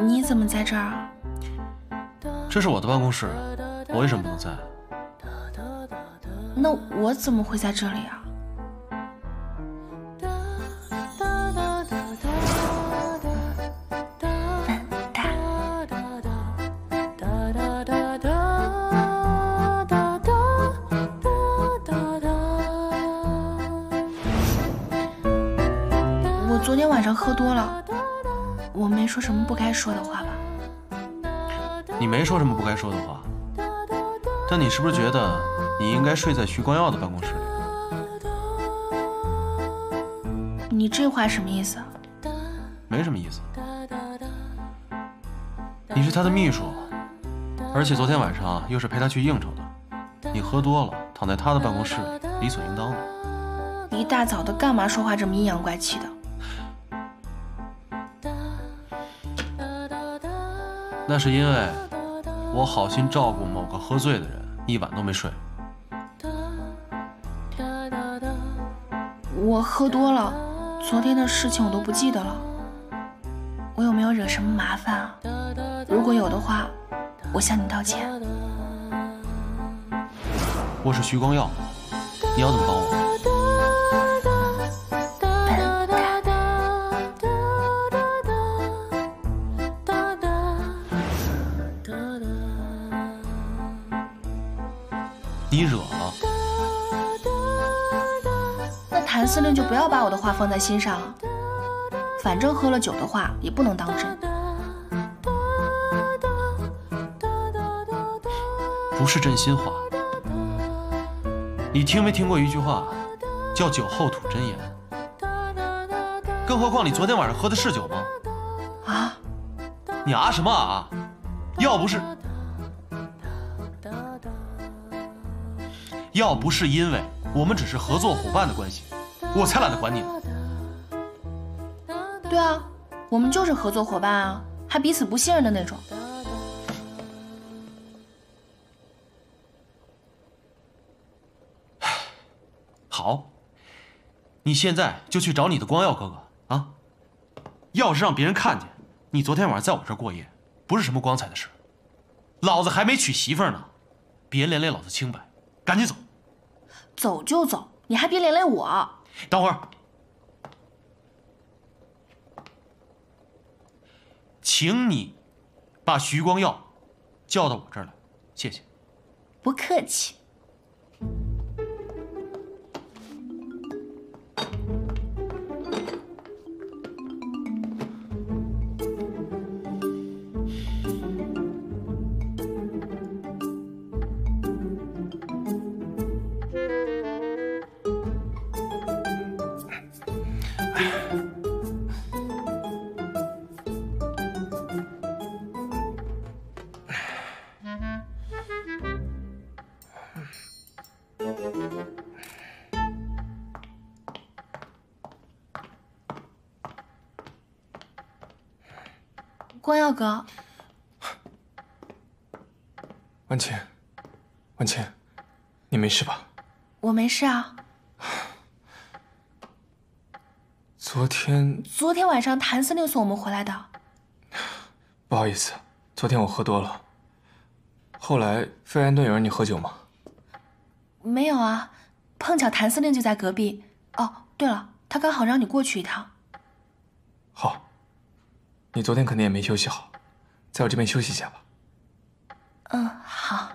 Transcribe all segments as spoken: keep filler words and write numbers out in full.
你怎么在这儿啊？ 这是我的办公室，我为什么不能在？ 那我怎么会在这里啊？笨蛋！我昨天晚上喝多了，我没说什么不该说的话吧？ 你没说什么不该说的话，但你是不是觉得你应该睡在徐光耀的办公室里？ 你这话什么意思？ 没什么意思。你是他的秘书，而且昨天晚上又是陪他去应酬的，你喝多了躺在他的办公室里，理所应当的。 一大早的干嘛说话这么阴阳怪气的？ 那是因为我好心照顾某个喝醉的人，一晚都没睡。 我喝多了，昨天的事情我都不记得了。我有没有惹什么麻烦啊？如果有的话，我向你道歉。 我是徐光耀，你要怎么帮我？你惹了？ 那谭司令就不要把我的话放在心上了，反正喝了酒的话也不能当真。 不是真心话。你听没听过一句话，叫酒后吐真言？更何况你昨天晚上喝的是酒吗？ 啊？ 你啊什么啊？要不是……要不是因为我们只是合作伙伴的关系，我才懒得管你呢。 对啊，我们就是合作伙伴啊，还彼此不信任的那种。 好，你现在就去找你的光耀哥哥啊！要是让别人看见你昨天晚上在我这儿过夜，不是什么光彩的事。老子还没娶媳妇儿呢，别连累老子清白，赶紧走。 走就走，你还别连累我。 等会儿，请你把徐光耀叫到我这儿来，谢谢。 不客气。光耀哥， 婉晴，婉晴，你没事吧？ 我没事啊。 昨天， 昨天晚上谭司令送我们回来的。 不好意思，昨天我喝多了。后来费安顿有让你喝酒吗？ 没有啊，碰巧谭司令就在隔壁。哦，对了，他刚好让你过去一趟。 好。你昨天肯定也没休息好，在我这边休息一下吧。 嗯，好。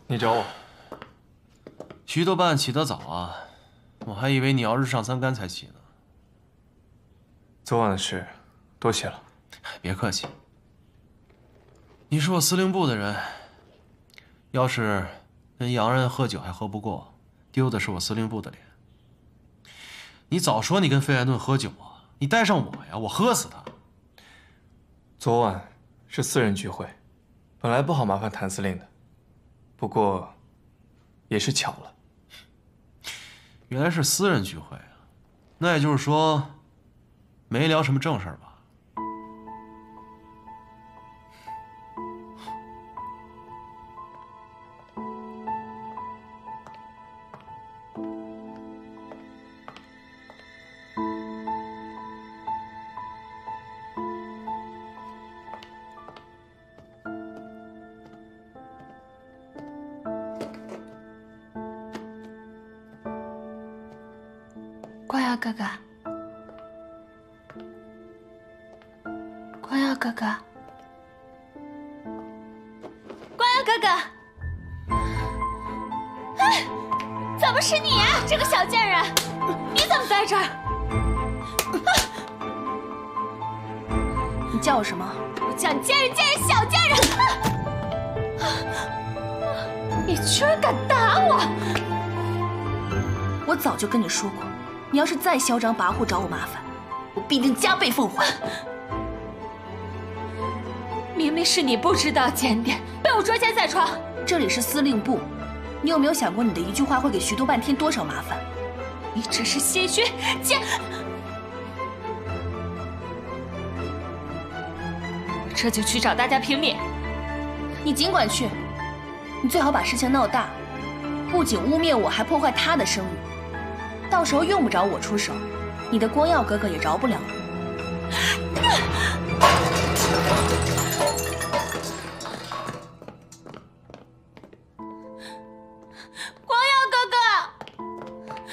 你找我？ 徐多半起得早啊，我还以为你要是上三竿才起呢。 昨晚的事，多谢了。 别客气。你是我司令部的人，要是跟洋人喝酒还喝不过，丢的是我司令部的脸。你早说你跟费安顿喝酒啊！你带上我呀，我喝死他。 昨晚是私人聚会，本来不好麻烦谭司令的，不过也是巧了。 原来是私人聚会啊，那也就是说，没聊什么正事儿吧？ 光耀哥哥，光耀哥哥，光耀哥哥，哎，怎么是你呀、啊，这个小贱人！你怎么在这儿？啊、你叫我什么？我叫你贱人，贱人，小贱人！啊、你居然敢打我！我早就跟你说过。你要是再嚣张跋扈找我麻烦，我必定加倍奉还。明明是你不知道检点，被我捉奸在床。这里是司令部，你有没有想过你的一句话会给徐多半添多少麻烦？你只是心虚奸。我这就去找大家评理。你尽管去，你最好把事情闹大，不仅污蔑我，还破坏他的声誉。到时候用不着我出手，你的光耀哥哥也饶不了你。光耀哥哥，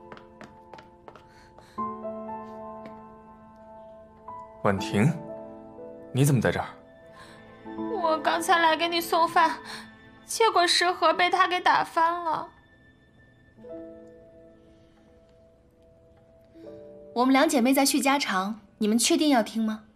婉婷，你怎么在这儿？ 我刚才来给你送饭，结果食盒被他给打翻了。我们两姐妹在叙家常，你们确定要听吗？